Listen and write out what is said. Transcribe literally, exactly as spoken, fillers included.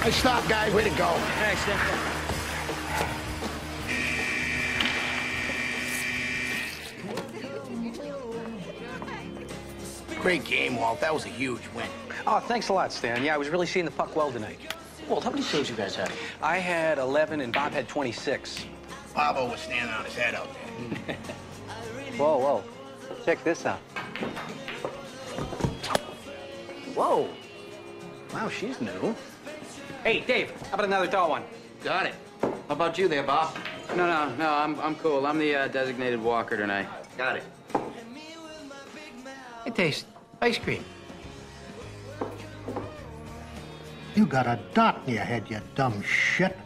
Nice stop, guys. Way to go. Thanks, Nick. Great game, Walt. That was a huge win. Oh, thanks a lot, Stan. Yeah, I was really seeing the puck well tonight. Walt, how many saves you guys had? I had eleven and Bob had twenty-six. Pablo was standing on his head out there. Whoa, whoa. Check this out. Whoa. Wow, she's new. Hey, Dave, how about another tall one? Got it. How about you there, Bob? No, no, no, I'm, I'm cool. I'm the uh, designated walker tonight. Got it. It tastes ice cream. You got a dot in your head, you dumb shit.